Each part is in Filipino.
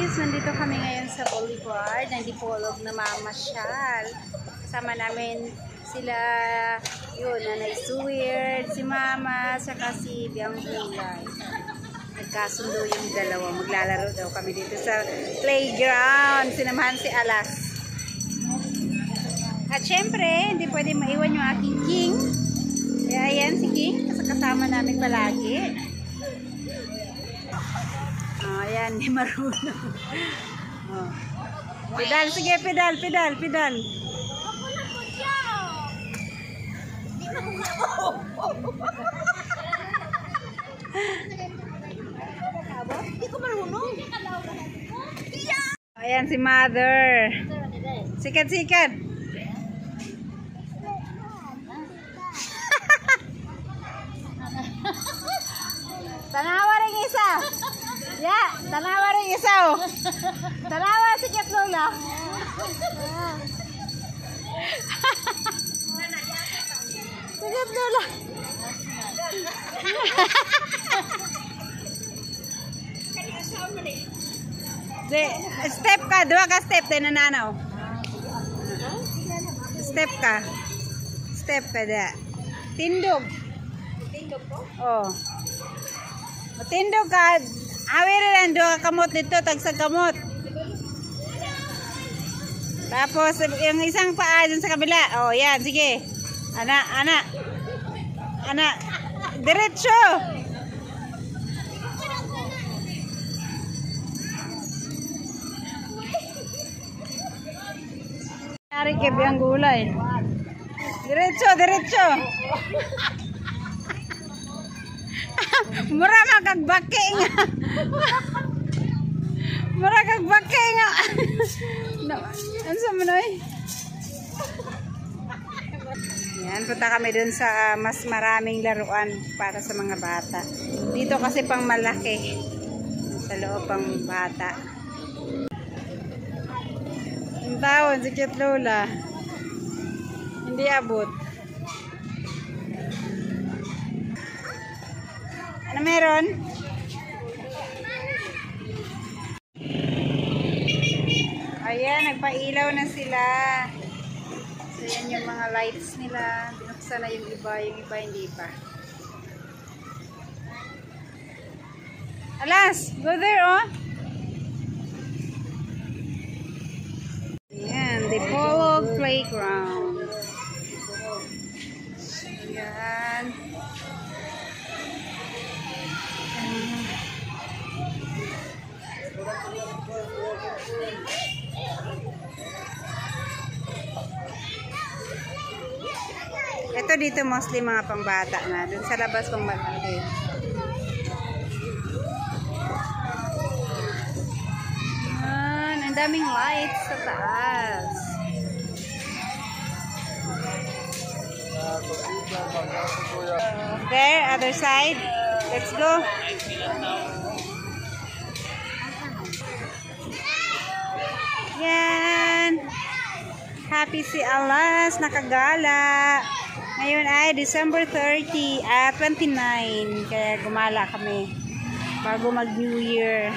guys, nandito kami ngayon sa Boulevard. Nandipolog na mamasyal. Kasama namin sila, yun, Nanay Suweird, si Mama, saka si Biang Gulay. Nagkasundo yung dalawa. Maglalaro daw kami dito sa playground. Sinamahan si Alas. At syempre, hindi pwede maiwan yung aking King. Kaya ayan si King, kasama namin palagi. Oh, ayan, hindi marunong. Oh. Pedal, sige, pedal. Hindi ko marunong. Ayan si Mother. Sikat. Tanawa rin isa. Ya, tanawa rin isa. Tanawa sikat Lola. Sikat Lola. De, step ka, dua ka step din nananaw. Step ka da. Tindog. Tindog ko? Oh. Matindog ka. Awir lang dua ka kamot dito, tagsag kamot. Tapos yung isang paa dun sa kabila. Oh, yan, sige. Ana. Diretso. Ari ke Biang Gulay. Diretso. Mura magagbake nga. Ano mo noy? Yan, punta kami dun sa mas maraming laruan para sa mga bata. Dito kasi pang malaki. Sa loob pang bata. Ang tawon, sikit Lola. Hindi abot. Ano meron? Ayan, nagpailaw na sila. So, yan yung mga lights nila. Binuksan na yung iba hindi pa. Alas, go there, oh. Ayan, the Polog Playground. Ayan. Ito dito mostly mga pangbata na. Dun sa labas pang malaki. Ang daming lights sa taas. There, other side. Let's go. Yan. Happy si Alas, nakagala. Ngayon ay December 30 at 29. Kaya gumala kami bago mag New Year.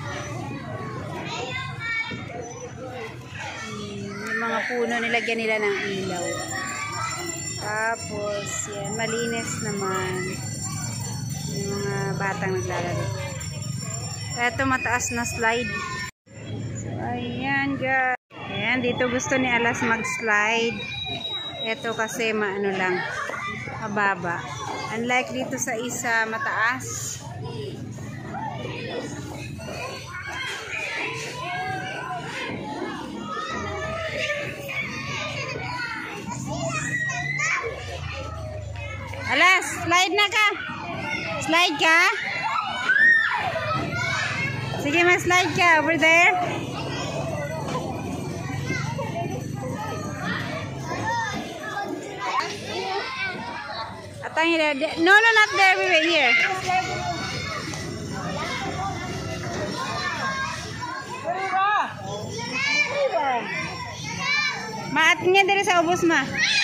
Yung mga puno nilagyan nila ng ilaw. Tapos yan, malinis naman. Yung mga batang naglalaro. Ito mataas na slide. So ayan guys. Ayan, dito gusto ni Alas mag-slide. Ito kasi maano lang, mababa. Unlike dito sa isa, mataas. Alas, slide na ka. Slide ka. Sige, mag-slide ka over there. No, not there. We wait here. Maat niya dari sa ubos ma.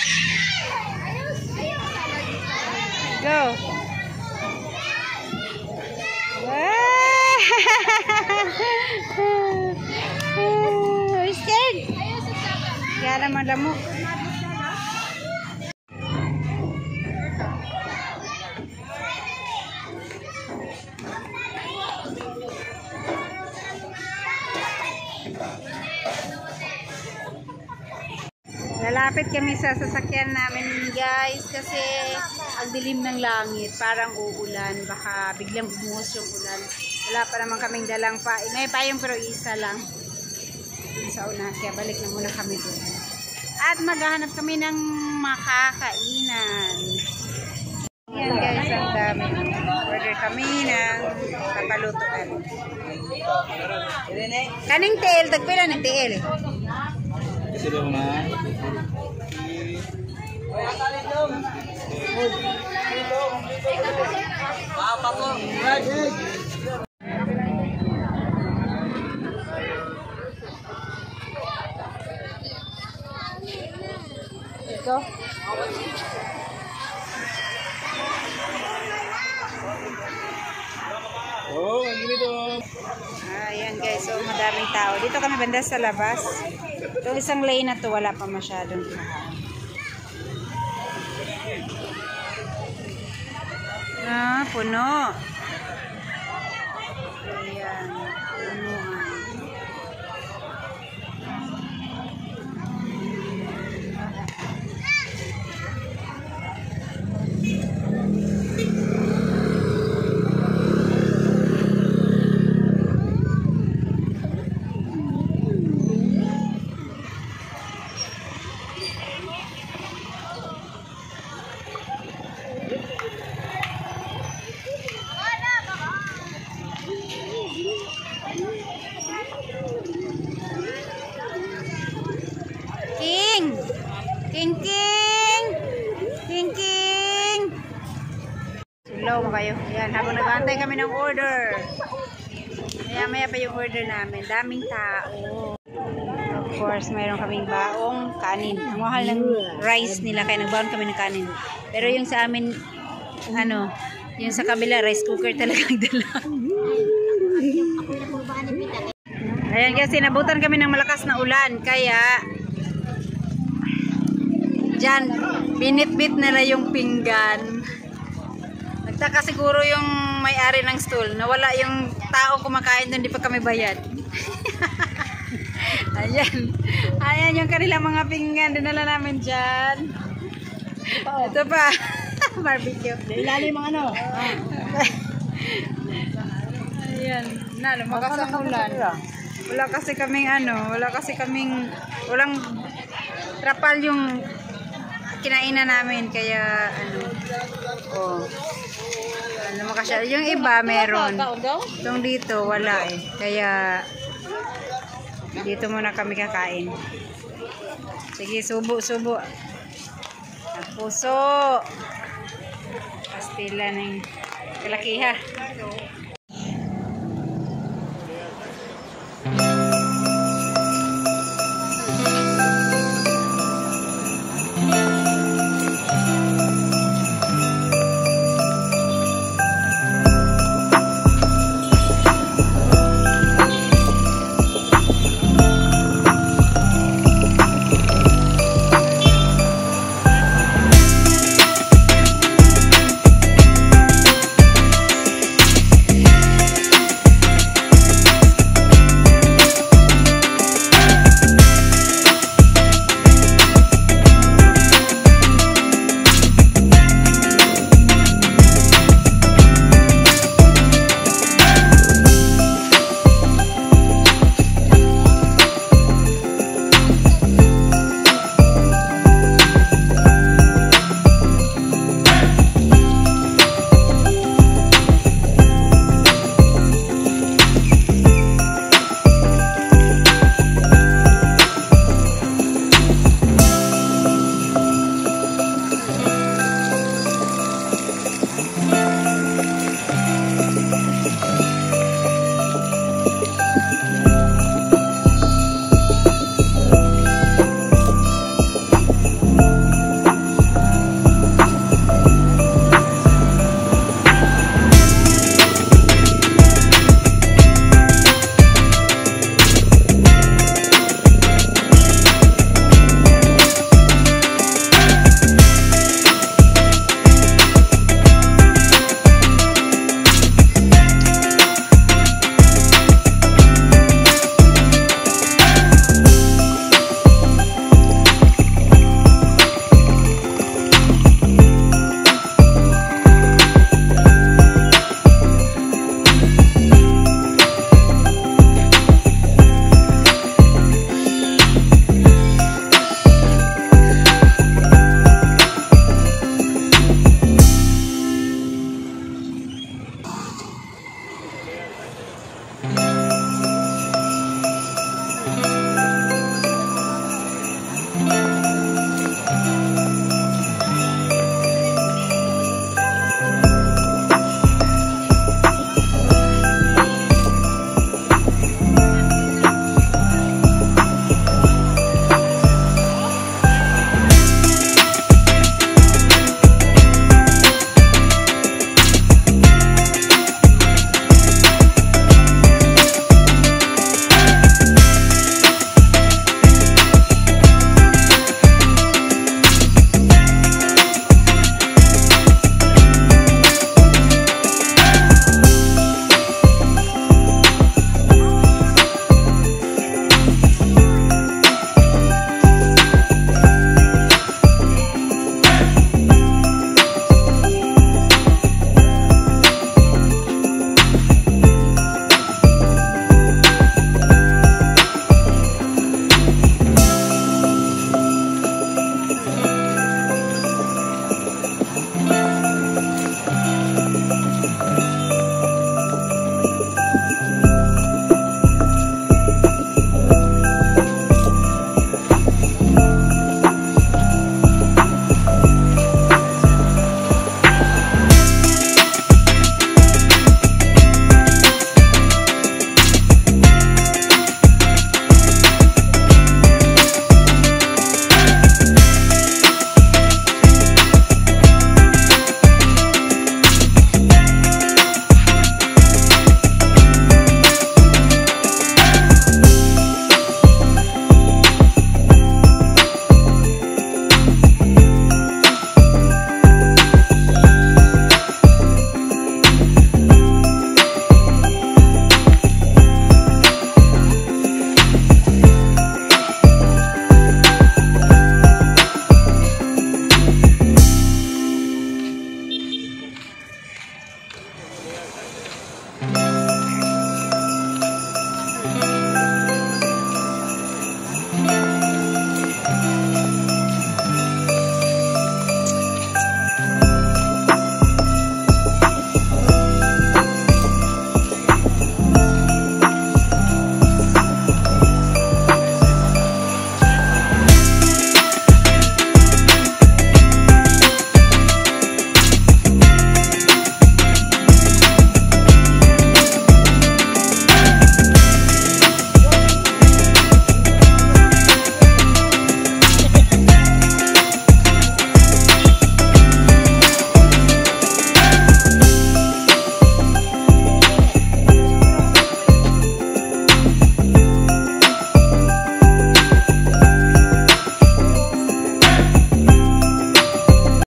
Go. Wow. Wala naman lamok. Lalapit kami sa sasakyan namin guys kasi ang dilim ng langit, parang uulan, baka biglang bumuhos yung ulan. Wala pa naman kaming dalang pa. May payong pero isa lang. Dun sa unahan, kaya balik na muna kami doon. At maghahanap kami ng makakainan. Yan guys, ang dami. Order kami ng papalutuan. Kaning tiil, tagpila ng tiil. Ito. Oh, ganito. Ayan guys, so madaming tao. Dito kami banda sa labas. Itong isang lane na to, wala pa masyadong tao. Puno. Ayan, punuan. King! King! King! King! King! Sulaw mo kayo. Ayan, habang nag-aantay kami ng order. Maya pa yung order namin. Daming tao. Of course, mayroon kaming baong kanin. Ang mahal ng rice nila, kaya nagbaon kami ng kanin. Pero yung sa amin, yung sa kabila, rice cooker talagang dala. Ayan, kasi nabutan kami ng malakas na ulan, kaya dyan, binit-bit nila yung pinggan. Nagtaka siguro yung may-ari ng stall. Nawala yung tao kumakain doon, di pa kami bayad. Ayan. Ayan yung kanilang mga pinggan. Dinala namin dyan. Ito pa. Barbecue. Ilalim ang ano. Ayan. Lumakas ang ulan. Wala kasi kaming walang trapal yung kinainan namin, kaya makasya. Yung iba meron. Itong dito wala eh. Kaya dito muna kami kakain. Sige, subo. At puso. Pastila ng kalakiha.